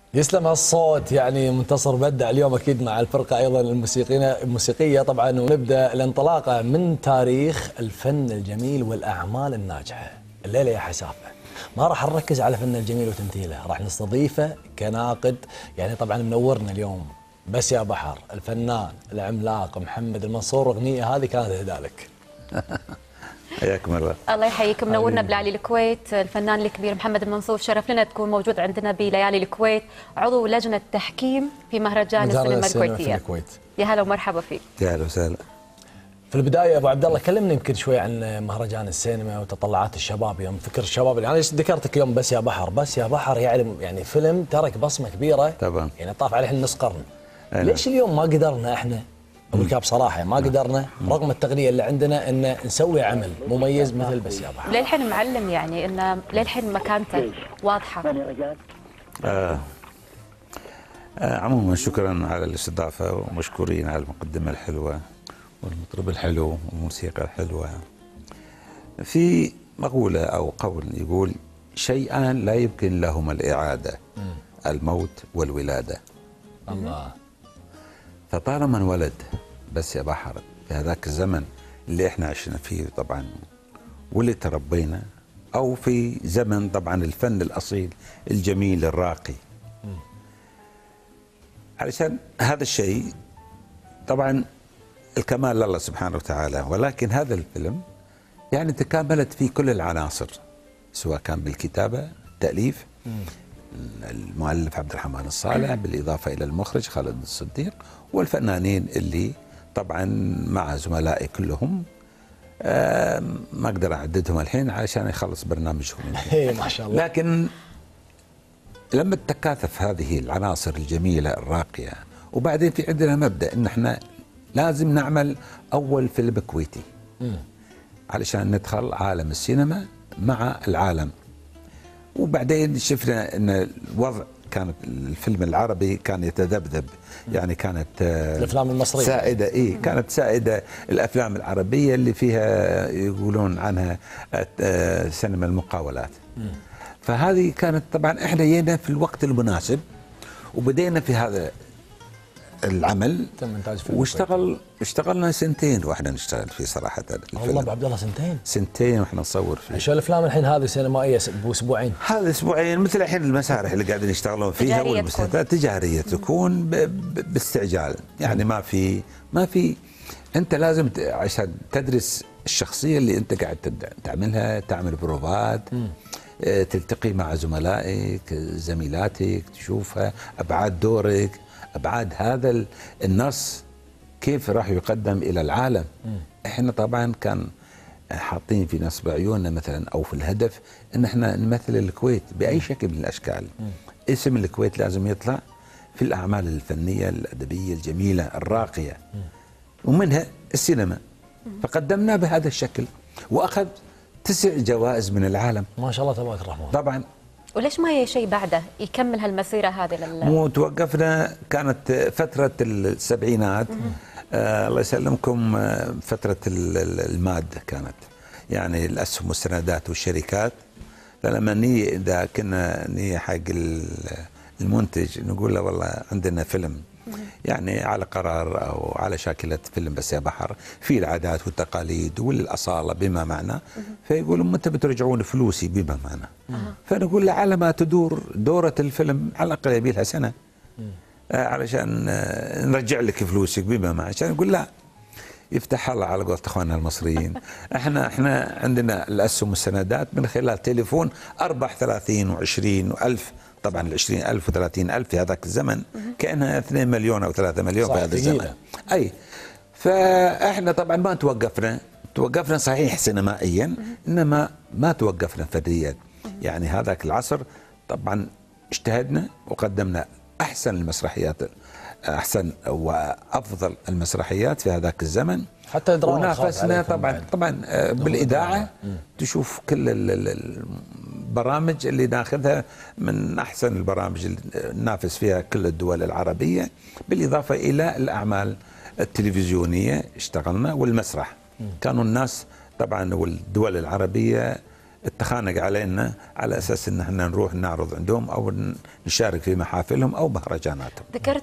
يسلم هالصوت. يعني منتصر بدع اليوم اكيد مع الفرقه ايضا الموسيقيه طبعا، ونبدا الانطلاقه من تاريخ الفن الجميل والاعمال الناجحه. الليله يا حسافه ما راح نركز على فن الجميل وتمثيله، راح نستضيفه كناقد. يعني طبعا منورنا اليوم بس يا بحر الفنان العملاق محمد المنصور. اغنيه هذه كانت هدالك. حياكم الله. الله يحييك، منورنا بليالي الكويت. الفنان الكبير محمد المنصور، شرف لنا تكون موجود عندنا بليالي الكويت، عضو لجنه تحكيم في مهرجان السينما الكويتيه. يا هلا ومرحبا فيك. يا هلا وسهلا. في البدايه ابو عبد الله كلمنا يمكن شوي عن مهرجان السينما وتطلعات الشباب. يوم فكر الشباب اللي انا ذكرتك اليوم بس يا بحر، بس يا بحر يعني فيلم ترك بصمه كبيره طبعا، يعني طاف عليه النص قرن. ليش اليوم ما قدرنا احنا أقول بصراحة ما قدرنا رغم التقنية اللي عندنا أن نسوي عمل مميز مثل بس يا بحر؟ للحين معلم، يعني أنه للحين مكانته واضحة. عموما شكرا على الاستضافة ومشكورين على المقدمة الحلوة والمطرب الحلو والموسيقى الحلوة. في مقولة أو قول يقول: شيئان لا يمكن لهما الإعادة، الموت والولادة. الله. فطالما انولد بس يا بحر في هذاك الزمن اللي احنا عشنا فيه طبعا واللي تربينا، او في زمن طبعا الفن الاصيل الجميل الراقي، علشان هذا الشيء طبعا الكمال لله سبحانه وتعالى. ولكن هذا الفيلم يعني تكاملت فيه كل العناصر، سواء كان بالكتابة، التأليف، المؤلف عبد الرحمن الصالح، بالإضافة إلى المخرج خالد الصديق، والفنانين اللي طبعا مع زملائي كلهم ما أقدر أعددهم الحين علشان يخلص برنامجهم. ما شاء الله. لكن لما تتكاثف هذه العناصر الجميلة الراقية، وبعدين في عندنا مبدأ إن احنا لازم نعمل أول فيلم كويتي علشان ندخل عالم السينما مع العالم. وبعدين شفنا ان الوضع كانت الفيلم العربي كان يتذبذب، يعني كانت الافلام المصريه سائده، كانت سائده الافلام العربيه اللي فيها يقولون عنها سينما المقاولات. فهذه كانت طبعا احنا جينا في الوقت المناسب وبدينا في هذا العمل. تم انتاج فيلم اشتغلنا سنتين واحنا نشتغل فيه صراحه. والله ابو عبد الله سنتين واحنا نصور فيه. شو الافلام الحين هذه سينمائيه باسبوعين؟ هذا اسبوعين، مثل الحين المسارح اللي قاعدين يشتغلون فيها والمسلسلات تجاريه تكون باستعجال، يعني ما في انت لازم عشان تدرس الشخصيه اللي انت قاعد تعملها، تعمل بروفات، تلتقي مع زملائك زميلاتك، تشوفها ابعاد دورك، ابعاد هذا النص كيف راح يقدم الى العالم. احنا طبعا كان حاطين في نصب عيوننا مثلا او في الهدف ان احنا نمثل الكويت باي شكل من الاشكال. اسم الكويت لازم يطلع في الاعمال الفنيه الادبيه الجميله الراقيه، ومنها السينما. فقدمناه بهذا الشكل واخذ 9 جوائز من العالم. ما شاء الله تبارك الرحمن. طبعا. وليش ما هي شيء بعده يكمل هالمسيره هذه مو توقفنا، كانت فتره السبعينات. الله يسلمكم، فتره الماده كانت يعني الاسهم والسندات والشركات. فلما اذا كنا حق المنتج نقول له والله عندنا فيلم يعني على قرار او على شاكله فيلم بس يا بحر، في العادات والتقاليد والاصاله بما معنى، فيقولوا متى بترجعون فلوسي بما معنى. فنقول له على ما تدور دوره الفيلم على الاقل يبي لها سنه علشان نرجع لك فلوسك بما معنى. عشان نقول لا، يفتح الله على قولة اخواننا المصريين. احنا عندنا الاسهم والسندات من خلال تليفون اربح 30 و20 و1000. طبعا ال 20,000 و30,000 في هذاك الزمن كأنها 2 مليون أو 3 مليون في هذا الزمن. أي فإحنا طبعا ما توقفنا صحيح سينمائيا، إنما ما توقفنا فنيا. يعني هذاك العصر طبعا اجتهدنا وقدمنا أحسن المسرحيات، أحسن وأفضل المسرحيات في هذاك الزمن. حتى الدراما ونافسنا طبعا بالإذاعة. تشوف كل البرامج اللي ناخذها من أحسن البرامج اللي ننافس فيها كل الدول العربية، بالإضافة إلى الأعمال التلفزيونية اشتغلنا، والمسرح. كانوا الناس طبعا والدول العربية اتخانق علينا على اساس ان احنا نروح نعرض عندهم او نشارك في محافلهم او مهرجاناتهم. ذكرت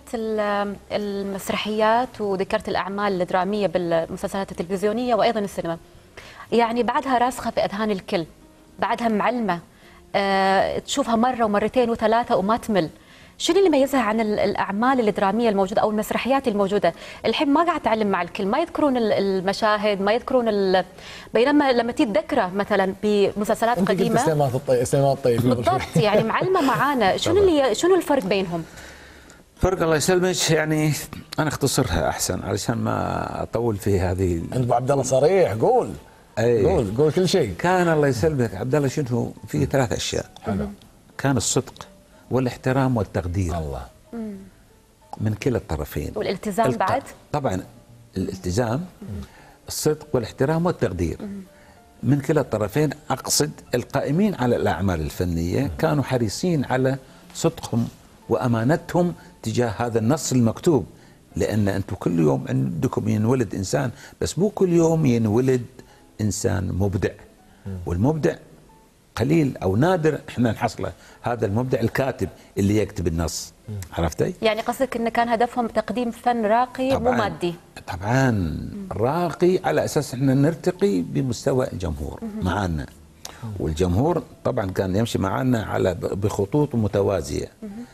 المسرحيات وذكرت الاعمال الدراميه بالمسلسلات التلفزيونيه وايضا السينما. يعني بعدها راسخه في اذهان الكل، بعدها معلمه، تشوفها مره ومرتين وثلاثه وما تمل. شنو اللي يميزها عن الاعمال الدراميه الموجوده او المسرحيات الموجوده؟ الحين ما قاعد تعلم مع الكل، ما يذكرون المشاهد، ما يذكرون بينما لما تذكره مثلا بمسلسلات قديمه سليمان الطيب بالضبط، يعني معلمه معانا. شنو الفرق بينهم؟ فرق الله يسلمك، يعني انا اختصرها احسن علشان ما اطول في هذه. انت ابو عبد الله صريح، قول. قول كل شيء. كان الله يسلمك عبد الله شنو في 3 أشياء. حلو. كان الصدق والاحترام والتقدير. الله. من كلا الطرفين. والالتزام بعد؟ طبعا الالتزام، الصدق والاحترام والتقدير. من كلا الطرفين، اقصد القائمين على الاعمال الفنيه كانوا حريصين على صدقهم وامانتهم تجاه هذا النص المكتوب، لان انتم كل يوم عندكم ينولد انسان، بس مو كل يوم ينولد انسان مبدع. والمبدع قليل او نادر احنا نحصله، هذا المبدع الكاتب اللي يكتب النص. عرفتي؟ يعني قصدك ان كان هدفهم تقديم فن راقي مو مادي. طبعا راقي على اساس احنا نرتقي بمستوى الجمهور معنا. والجمهور طبعا كان يمشي معنا على بخطوط متوازيه.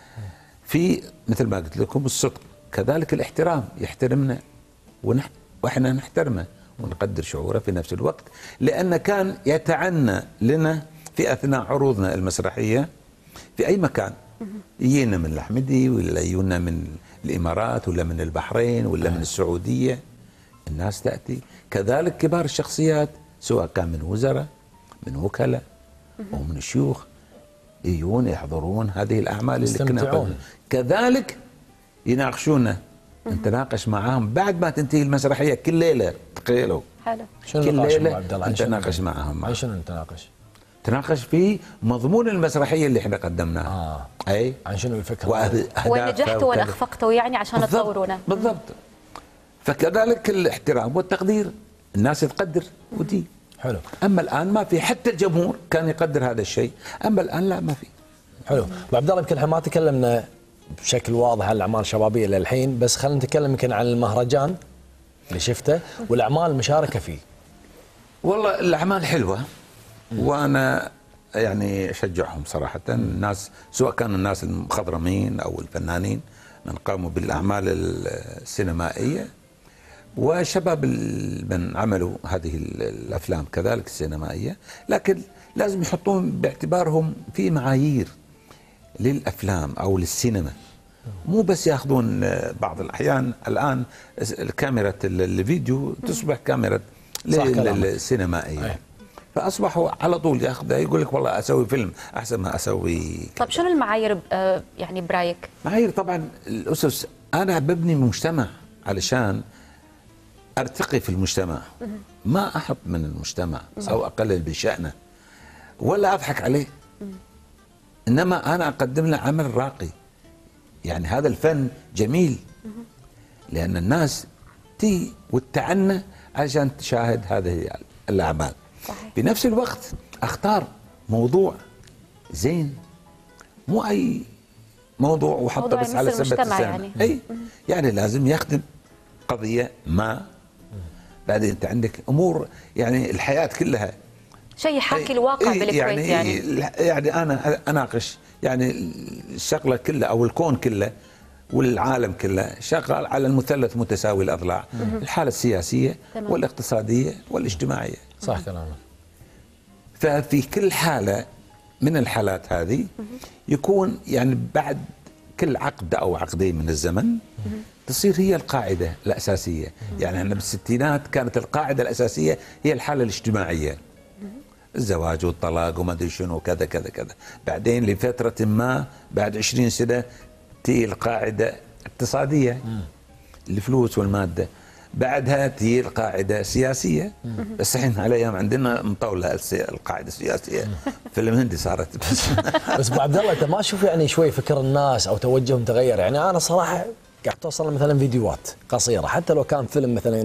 في مثل ما قلت لكم الصدق، كذلك الاحترام، يحترمنا واحنا نحترمه ونقدر شعوره في نفس الوقت، لأن كان يتعنى لنا في أثناء عروضنا المسرحية في أي مكان. يجينا من الأحمدي ولا يجونا من الإمارات ولا من البحرين ولا من السعودية، الناس تأتي. كذلك كبار الشخصيات سواء كان من وزراء، من وكلاء أو من الشيوخ، يجون يحضرون هذه الأعمال اللي كنا. كذلك يناقشونا، نتناقش معاهم بعد ما تنتهي المسرحيه كل ليله. تخيلوا. حلو. شنو كل ليله نتناقش معاهم. عن شنو نتناقش؟ تناقش في مضمون المسرحيه اللي احنا قدمناها. اي عن شنو الفكره؟ وين نجحتوا وين اخفقتوا، يعني عشان تطورونا. بالضبط. فكذلك الاحترام والتقدير، الناس تقدر ودي. حلو. اما الان ما في، حتى الجمهور كان يقدر هذا الشيء، اما الان لا ما في. حلو. ابو عبد الله يمكن احنا ما تكلمنا بشكل واضح عن الاعمال الشبابيه للحين، بس خلينا نتكلم يمكن عن المهرجان اللي شفته والاعمال المشاركه فيه. والله الاعمال حلوه، وانا يعني اشجعهم صراحه الناس، سواء كانوا الناس المخضرمين او الفنانين من قاموا بالاعمال السينمائيه، وشباب من عملوا هذه الافلام كذلك السينمائيه، لكن لازم يحطون باعتبارهم في معايير للأفلام أو للسينما. مو بس ياخذون بعض الأحيان الآن كاميرا الفيديو تصبح كاميرا للسينمائية، فأصبحوا على طول ياخذها، يقول لك والله أسوي فيلم أحسن ما أسوي. طب شنو المعايير يعني برايك؟ معايير طبعا الأسس، أنا ببني مجتمع علشان أرتقي في المجتمع، ما أحط من المجتمع أو أقلل بشأنه ولا أضحك عليه، إنما أنا أقدم له عمل راقي. يعني هذا الفن جميل، لأن الناس تي وتعنى عشان تشاهد هذه الأعمال. صحيح. في نفس الوقت أختار موضوع زين، مو أي موضوع وحطه بس على سبة السنة. يعني. أي يعني لازم يخدم قضية ما. بعدين أنت عندك أمور، يعني الحياة كلها شيء يحاكي الواقع بالكويت. يعني أنا أناقش يعني الشغلة كلها أو الكون كله والعالم كله شغال على المثلث متساوي الأضلاع، الحالة السياسية والاقتصادية والاجتماعية. صح كلامك. ففي كل حالة من الحالات هذه يكون يعني بعد كل عقد أو عقدين من الزمن تصير هي القاعدة الأساسية. يعني احنا بالستينات كانت القاعدة الأساسية هي الحالة الاجتماعية، الزواج والطلاق وما ادري شنو كذا كذا كذا. بعدين لفترة ما بعد 20 سنة تي القاعدة اقتصادية، الفلوس والمادة. بعدها تي القاعدة سياسية، بس الحين على ايام عندنا مطولة القاعدة السياسية في الهندي صارت. بس ابو عبد الله انت ما تشوف يعني شوي فكر الناس او توجههم تغير؟ يعني انا صراحة قاعد توصل مثلا فيديوهات قصيرة، حتى لو كان فيلم مثلا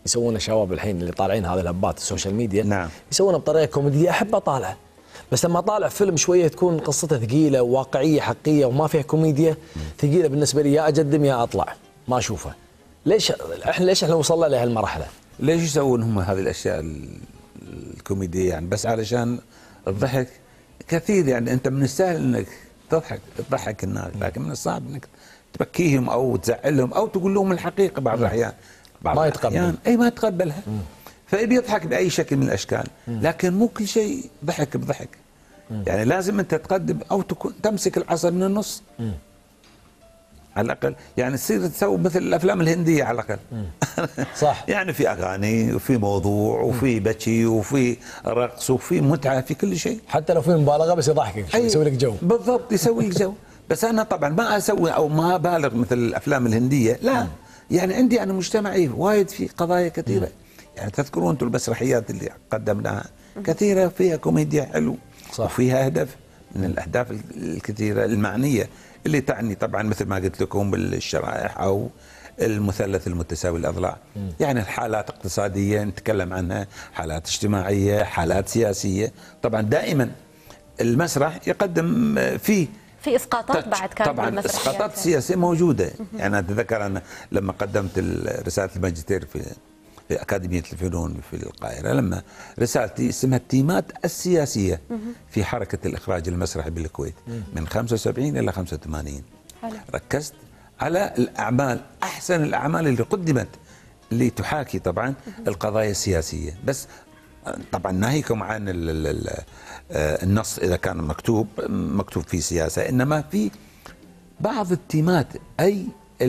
يسوونه شباب الحين اللي طالعين هذه الهبات السوشيال ميديا، نعم. يسوونه بطريقه كوميديه احب اطالعه، بس لما اطالع فيلم شويه تكون قصته ثقيله وواقعيه حقيقيه وما فيها كوميديا ثقيله بالنسبه لي، يا اقدم يا اطلع ما اشوفه. ليش احنا وصلنا لهالمرحله؟ ليش يسوون هم هذه الاشياء الكوميديه يعني؟ بس علشان الضحك كثير يعني. انت من السهل انك تضحك الناس، لكن من الصعب انك تبكيهم او تزعلهم او تقول لهم الحقيقه بعض الاحيان. ما يتقبل. اي ما يتقبلها. فيبي يضحك باي شكل من الاشكال، لكن مو كل شيء ضحك بضحك. يعني لازم انت تقدم او تمسك العصا من النص على الاقل، يعني تصير تسوي مثل الافلام الهنديه على الاقل. صح. يعني في اغاني وفي موضوع وفي بكي وفي رقص وفي متعه في كل شيء، حتى لو في مبالغه بس يضحكك، يسوي لك جو. بالضبط، يسوي لك جو. بس انا طبعا ما اسوي او ما بالغ مثل الافلام الهنديه، لا. يعني عندي انا مجتمعي وايد في قضايا كثيره. يعني تذكرون انتم المسرحيات اللي قدمناها كثيره فيها كوميديا حلو، صح. وفيها هدف من الاهداف الكثيره المعنيه اللي تعني طبعا مثل ما قلت لكم بالشرائح او المثلث المتساوي الاضلاع. يعني الحالات اقتصاديه نتكلم عنها، حالات اجتماعيه، حالات سياسيه. طبعا دائما المسرح يقدم في اسقاطات بعد كانت طبعا اسقاطات سياسيه موجوده. يعني اتذكر انا لما قدمت رساله الماجستير في اكاديميه الفنون في القاهره، لما رسالتي اسمها التيمات السياسيه في حركه الاخراج المسرحي بالكويت من 75 الى 85. ركزت على الاعمال، احسن الاعمال اللي قدمت اللي تحاكي طبعا القضايا السياسيه، بس طبعا ناهيكم عن النص اذا كان مكتوب في سياسه، انما في بعض التيمات. اي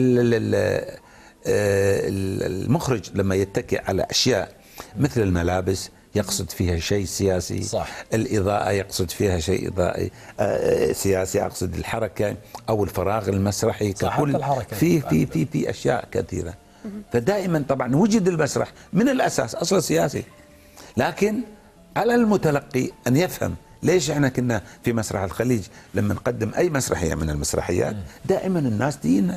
المخرج لما يتكئ على اشياء مثل الملابس يقصد فيها شيء سياسي، صح. الإضاءة يقصد فيها شيء إضائي سياسي، يقصد الحركة أو الفراغ المسرحي ككل. في أشياء كثيرة. فدائما طبعا وجد المسرح من الأساس أصلا سياسي، لكن على المتلقي أن يفهم ليش احنا كنا في مسرح الخليج لما نقدم أي مسرحية من المسرحيات دائما الناس تجينا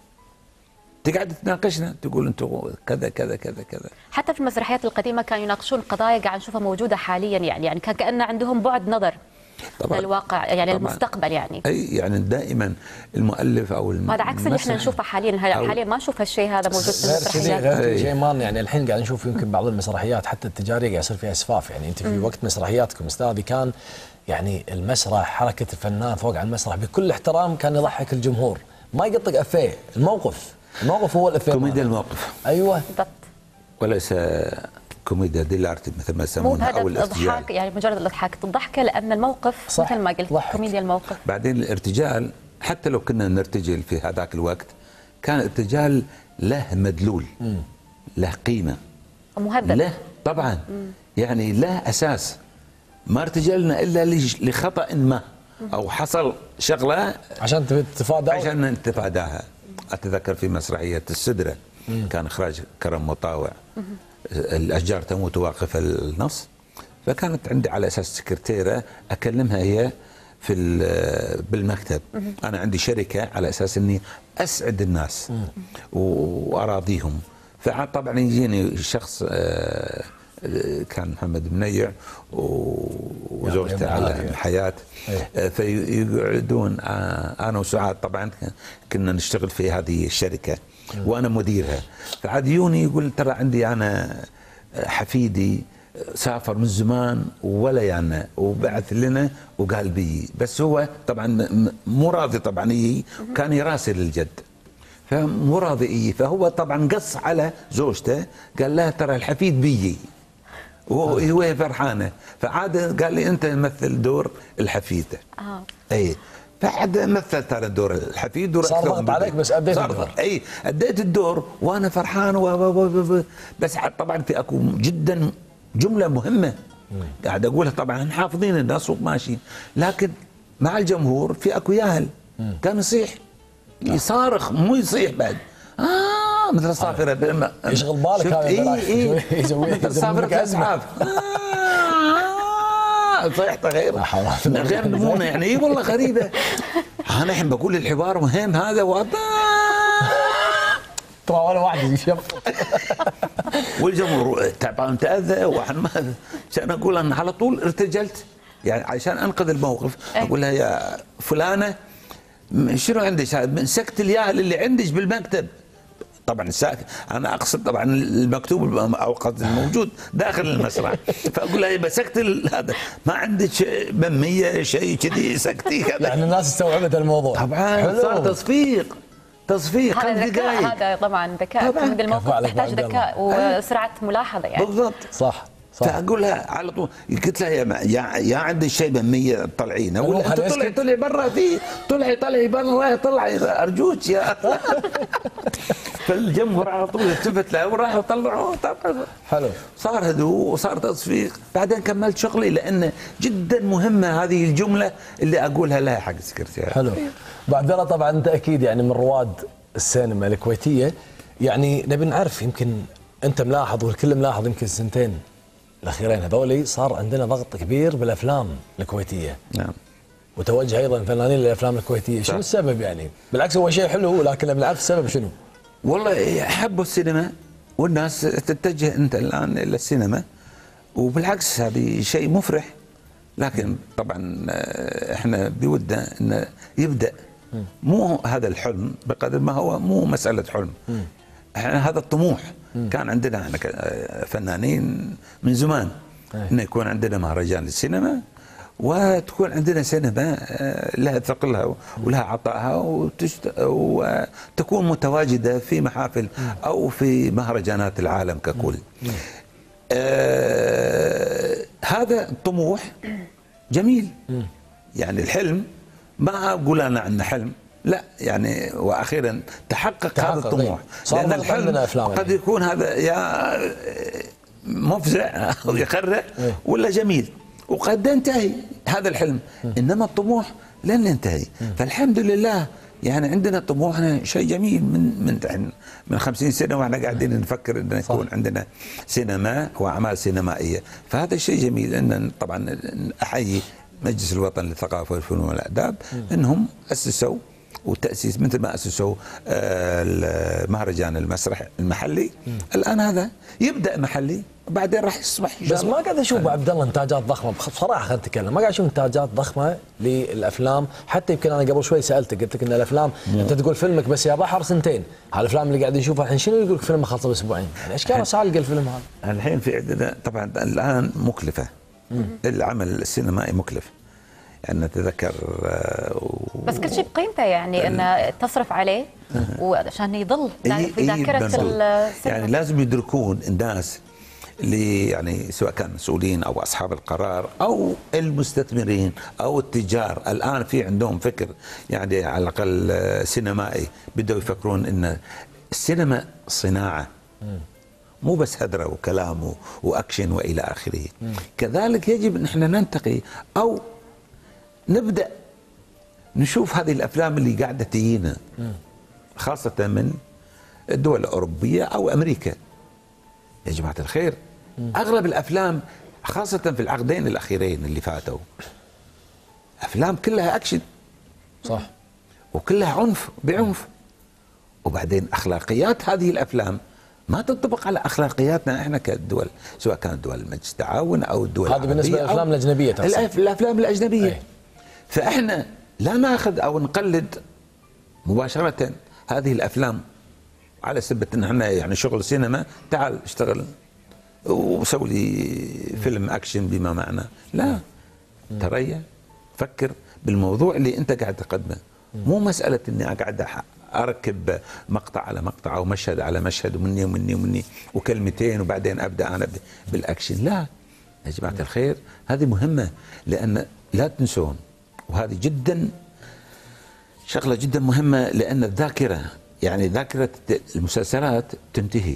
تقعد تناقشنا، تقول انتم كذا كذا كذا كذا. حتى في المسرحيات القديمه كانوا يناقشون قضايا قاعد نشوفها موجوده حاليا، يعني كان عندهم بعد نظر للواقع، يعني المستقبل. يعني اي يعني دائما المؤلف او هذا عكس اللي احنا نشوفه حاليا ما نشوف هالشيء هذا موجود في المسرحيات. غير جيمان، يعني الحين قاعد نشوف يمكن بعض المسرحيات حتى التجاريه قاعد يصير فيها اسفاف. يعني انت في وقت مسرحياتكم استاذي كان يعني المسرح، حركه الفنان فوق على المسرح بكل احترام كان يضحك الجمهور، ما يقطق افيه، الموقف هو الافيه، كوميديا الموقف. ايوه بالضبط، وليس كوميديا ديلارتي مثل ما يسمونها او الارتجال. يعني مجرد الاضحاك الضحكه، لان الموقف مثل ما قلت كوميديا الموقف. بعدين الارتجال حتى لو كنا نرتجل في هذاك الوقت كان الارتجال له مدلول، له قيمه مهذب، له طبعا يعني له اساس. ما ارتجلنا الا لخطا ما او حصل شغله عشان نتفاداها. اتذكر في مسرحيه السدره كان اخراج كرم مطاوع، الاشجار تموت واقف النص، فكانت عندي على اساس سكرتيره اكلمها هي في بالمكتب. انا عندي شركه على اساس اني اسعد الناس واراضيهم. فطبعا يجيني شخص كان محمد منيع وزوجته على الحياة، فيقعدون انا وسعاد طبعا كنا نشتغل في هذه الشركه وانا مديرها. فعاد يوني يقول ترى عندي انا حفيدي سافر من زمان ولا يعني وبعث لنا وقال بي، بس هو طبعا مو راضي، طبعا كان يراسل الجد فمو راضي، فهو طبعا قص على زوجته قال لها ترى الحفيد بيجي وهو فرحانه. فعاد قال لي انت مثل دور الحفيد. اي فعاد مثل ترى دور الحفيد دور صار ضغط عليك بس اديت الدور. اي اديت الدور وانا فرحان بس طبعا في اكو جدا جمله مهمه قاعد اقولها، طبعا حافظين الناس وماشيين، لكن مع الجمهور في اكو ياهل كان يصيح يصارخ مو يصيح بعد مثل الصافره يشغل بالك هذا. يسوي مثل صافره اسعاف صيحته غير نمونه يعني. اي والله غريبه. انا الحين بقول الحوار مهم هذا ترى ولا واحد يشوف والجمهور تعبان تاذى واحد ما عشان اقول انا على طول ارتجلت يعني عشان انقذ الموقف. اقول لها يا فلانه شنو عندك؟ مسكت الياهل اللي عندك بالمكتب. طبعا انا اقصد طبعا المكتوب او قصد الموجود داخل المسرح. فاقول لها مسكت هذا ما عندك بميه شيء كذي سكتي كذا. يعني الناس استوعبت الموضوع طبعا صار تصفيق 5 دقائق. هذا طبعا ذكاء مثل الموقف تحتاج ذكاء وسرعه ملاحظه يعني. بالضبط صح. فاقول لها على طول قلت لها يا عندي شيء بمية طلعينا ولا انت طلعي برا فيه طلعي برا طلعي ارجوك يا فالجمهور على طول التفت له وراحوا طلعوه. طبعا حلو صار هدوء وصار تصفيق. بعدين كملت شغلي لان جدا مهمه هذه الجمله اللي اقولها لها حق السكرتير. حلو. بعد ذلك طبعا انت اكيد يعني من رواد السينما الكويتيه، يعني نبي نعرف يمكن انت ملاحظ والكل ملاحظ يمكن السنتين الاخيرين هذولي صار عندنا ضغط كبير بالافلام الكويتيه. نعم. وتوجه ايضا فنانين للافلام الكويتيه، شنو السبب يعني؟ بالعكس هو شيء حلو لكن نبي نعرف السبب شنو؟ والله حبوا السينما والناس تتجه انت الان الى السينما، وبالعكس هذه شيء مفرح. لكن طبعا احنا بودنا انه يبدا مو هذا الحلم بقدر ما هو مو مساله حلم. احنا هذا الطموح كان عندنا احنا فنانين من زمان انه يكون عندنا مهرجان للسينما وتكون عندنا سينما لها ثقلها ولها عطائها وتكون متواجده في محافل او في مهرجانات العالم ككل. هذا الطموح جميل. يعني الحلم ما اقول انا عنه حلم، لا يعني واخيرا تحقق هذا الطموح. لان الحلم قد يكون هذا يا مفزع او يخرع ولا جميل وقد ينتهي هذا الحلم، انما الطموح لن ينتهي. فالحمد لله يعني عندنا طموحنا شيء جميل من 50 سنه واحنا قاعدين نفكر ان يكون عندنا سينما واعمال سينمائيه، فهذا شيء جميل. ان طبعا احيي مجلس الوطني للثقافه والفنون والاداب انهم اسسوا وتاسيس مثل ما اسسوا مهرجان المسرح المحلي. الان هذا يبدا محلي وبعدين راح يصبح بس ما قاعد اشوف عبد الله انتاجات ضخمه بصراحه. خلينا نتكلم، ما قاعد اشوف انتاجات ضخمه للافلام. حتى يمكن انا قبل شوي سالتك قلت لك ان الافلام انت تقول فيلمك بس يا بحر سنتين، هالافلام اللي قاعد نشوفها الحين شنو يقول لك فيلم خلصه باسبوعين؟ يعني ايش كان سالق الفيلم هذا؟ الحين في عندنا طبعا الان مكلفه. العمل السينمائي مكلف يعني نتذكر بس كل شيء بقيمته يعني ان تصرف عليه وعشان يضل في ذاكره السينما. يعني لازم يدركون الناس اللي يعني سواء كان مسؤولين او اصحاب القرار او المستثمرين او التجار، الان في عندهم فكر يعني على الاقل سينمائي، بدأوا يفكرون ان السينما صناعه مو بس هدره وكلام واكشن والى اخره. كذلك يجب ان احنا ننتقي او نبدا نشوف هذه الافلام اللي قاعده تجينا خاصه من الدول الاوروبيه او امريكا. يا جماعه الخير اغلب الافلام خاصه في العقدين الاخيرين اللي فاتوا افلام كلها اكشن صح وكلها عنف بعنف، وبعدين اخلاقيات هذه الافلام ما تنطبق على اخلاقياتنا احنا كدول، سواء كانت دول مجلس التعاون او الدول هذا بالنسبه للافلام الاجنبيه. الافلام الاجنبيه فاحنا لا ناخذ او نقلد مباشره هذه الافلام على سبب ان احنا يعني شغل سينما، تعال اشتغل وسوي لي فيلم اكشن بما معنى. لا، تريا فكر بالموضوع اللي انت قاعد تقدمه، مو مساله اني قاعد اركب مقطع على مقطع او مشهد على مشهد ومني ومني ومني وكلمتين وبعدين ابدا انا بالاكشن. لا يا جماعه الخير، هذه مهمه، لان لا تنسون، وهذه جدا شغله جدا مهمه، لان الذاكره يعني ذاكره المسلسلات تنتهي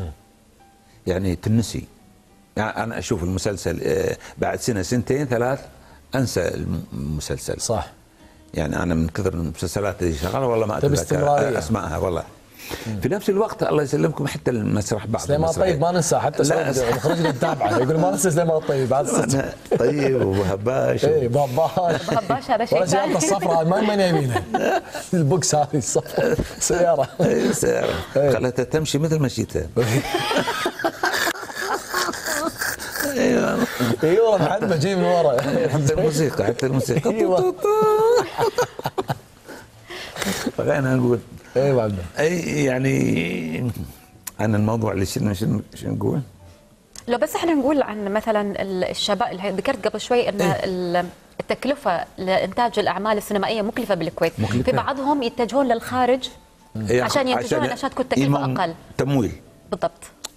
يعني تنسي. يعني انا اشوف المسلسل بعد سنه سنتين ثلاث انسى المسلسل. صح. يعني انا من كثر المسلسلات اللي شغاله والله ما اتذكر اسمائها والله. في نفس الوقت الله يسلمكم حتى المسرح بعض سليمان الطيب ما ننسى، حتى مخرجنا نتابعه يقول ما ننسى سليمان الطيب بعد طيب وهباش اي باباش هذا شيء ثاني. ولا الصفراء من يمينها البوكس هذه الصفراء سياره سياره خلتها تمشي مثل مشيتها. ايوه محمد جاي من ورا حتى الموسيقى ايوه فانا اقول ايوه عبد اي يعني عن الموضوع اللي شو نقول. لو بس احنا نقول عن مثلا الشباب اللي ذكرت قبل شوي ان التكلفه لانتاج الاعمال السينمائيه مكلفه بالكويت، في بعضهم يتجهون للخارج عشان ينتجون عشان تكون التكلفه اقل. تمويل بالضبط.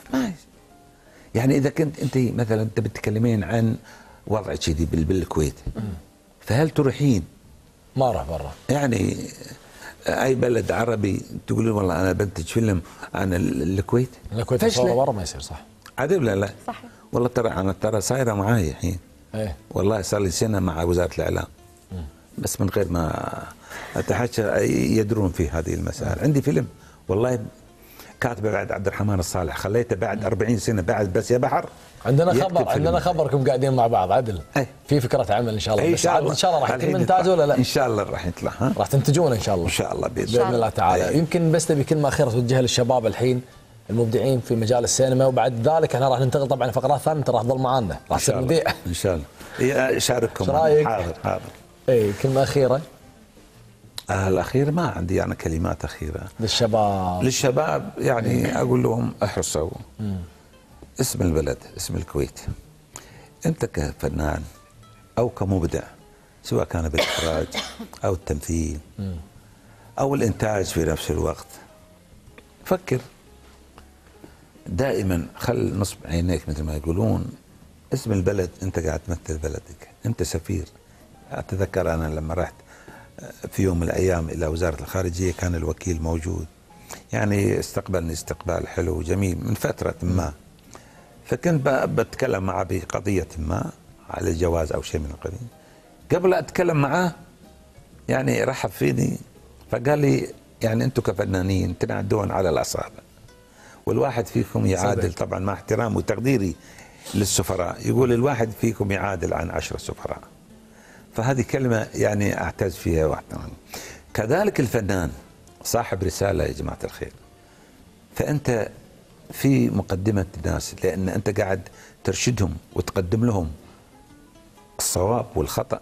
يعني اذا كنت انت مثلا انت بتتكلمين عن وضع كذي بالكويت، فهل تروحين ما راح برا يعني اي بلد عربي تقولون والله انا بنتج فيلم عن الكويت؟ الكويت تصوره برا ما يصير صح؟ عادي ولا لا؟ صحيح. والله ترى صايره معي الحين. ايه والله صار لي سنه مع وزاره الاعلام بس من غير ما اتحكى يدرون في هذه المسائل. عندي فيلم والله كاتبه بعد عبد الرحمن الصالح، خليته بعد 40 سنه بعد بس يا بحر. عندنا خبركم قاعدين مع بعض عدل. في فكره عمل ان شاء الله. بس ان شاء الله راح يتم انتاجه ولا لا؟ ان شاء الله راح يطلع. راح تنتجونه ان شاء الله. ان شاء الله باذن الله تعالى. يمكن بس تبي كلمه اخيره توجهها للشباب الحين المبدعين في مجال السينما، وبعد ذلك احنا راح ننتقل طبعا لفقرات ثانيه. انت راح تظل معانا، راح تصير مذيع ان شاء الله. شارككم. ايش رايك؟ حاضر. اي كلمه اخيره. الأخير ما عندي أنا كلمات أخيرة للشباب يعني أقول لهم احرصوا. اسم البلد اسم الكويت. أنت كفنان أو كمبدع سواء كان بالإخراج أو التمثيل أو الإنتاج في نفس الوقت، فكر دائما، خل نصب عينيك مثل ما يقولون. اسم البلد أنت قاعد تمثل بلدك، أنت سفير. أتذكر أنا لما رحت في يوم من الأيام إلى وزارة الخارجية كان الوكيل موجود، يعني استقبلني استقبال حلو وجميل من فترة ما، فكنت بتكلم معه بقضية ما على الجواز أو شيء من القبيل. قبل أتكلم معه يعني رحب فيني فقال لي يعني أنتم كفنانين تنعدون على الأصابع، والواحد فيكم يعادل، طبعا مع احترام وتقديري للسفراء، يقول الواحد فيكم يعادل عن 10 سفراء. فهذه كلمة يعني أعتز فيها واحترام. كذلك الفنان صاحب رسالة يا جماعة الخير، فأنت في مقدمة الناس، لأن أنت قاعد ترشدهم وتقدم لهم الصواب والخطأ،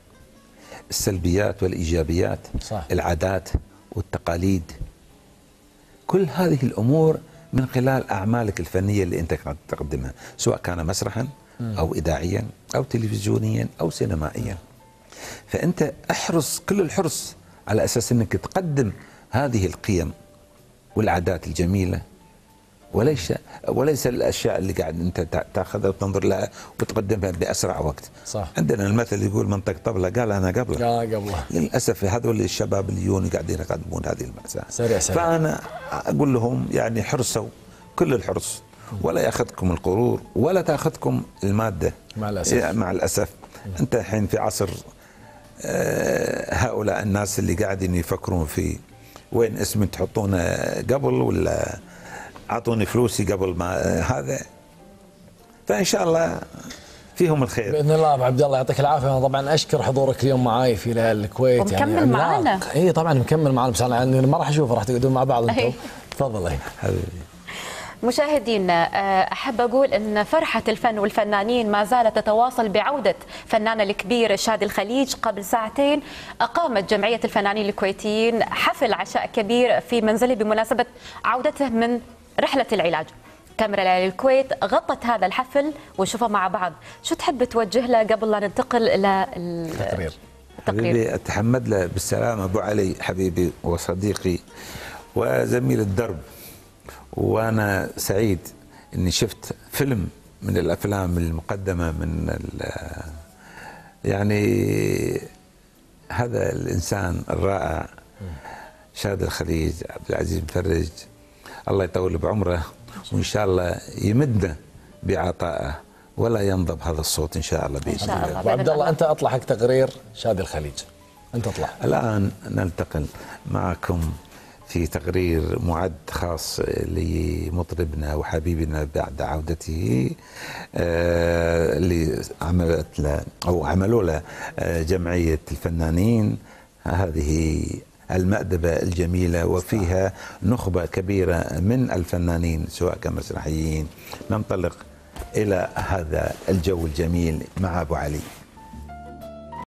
السلبيات والإيجابيات، صح. العادات والتقاليد، كل هذه الأمور من خلال أعمالك الفنية اللي أنت قاعد تقدمها، سواء كان مسرحا أو إذاعيا أو تلفزيونيا أو سينمائيا. فأنت احرص كل الحرص على أساس أنك تقدم هذه القيم والعادات الجميلة، وليس الأشياء اللي قاعد أنت تأخذها وتنظر لها وتقدمها بأسرع وقت. صح. عندنا المثل يقول من طق طبلة قال أنا قبله. للأسف هذول الشباب اليوم قاعدين يقدمون هذه المأساة. سريع. فأنا أقول لهم يعني حرصوا كل الحرص، ولا يأخذكم الغرور ولا تأخذكم المادة مع الأسف. أنت الحين في عصر هؤلاء الناس اللي قاعدين يفكرون في وين اسمي تحطونه قبل، ولا أعطوني فلوسي قبل ما هذا. فإن شاء الله فيهم الخير باذن الله. ابو عبد الله يعطيك العافيه. انا طبعا اشكر حضورك اليوم معاي في الكويت، ومكمل يعني معانا. اي طبعا مكمل معنا، بس انا يعني ما راح اشوفه، راح تقعدون مع بعض انتم. تفضل. حبيبي. مشاهدينا، أحب أقول أن فرحة الفن والفنانين ما زالت تتواصل بعودة فناننا الكبير شادي الخليج. قبل ساعتين أقامت جمعية الفنانين الكويتيين حفل عشاء كبير في منزله بمناسبة عودته من رحلة العلاج. كاميرا ليالي الكويت غطت هذا الحفل ونشوفه مع بعض. شو تحب توجه له قبل لا ننتقل إلى التقرير؟ حبيبي أتحمد له بالسلامة أبو علي، حبيبي وصديقي وزميل الدرب، وأنا سعيد أني شفت فيلم من الأفلام المقدمة من يعني هذا الإنسان الرائع شادي الخليج عبد العزيز مفرج، الله يطول بعمره وإن شاء الله يمدنا بعطائه ولا ينضب هذا الصوت إن شاء الله بإذن الله. أبو عبد الله أنت أطلع حق تقرير شادي الخليج، أنت أطلع. الآن نلتقل معكم في تقرير معد خاص لمطربنا وحبيبنا بعد عودته، اللي عملت له أو عملوا له جمعية الفنانين هذه المأدبة الجميلة، وفيها نخبة كبيرة من الفنانين سواء كمسرحيين. ننطلق إلى هذا الجو الجميل مع أبو علي.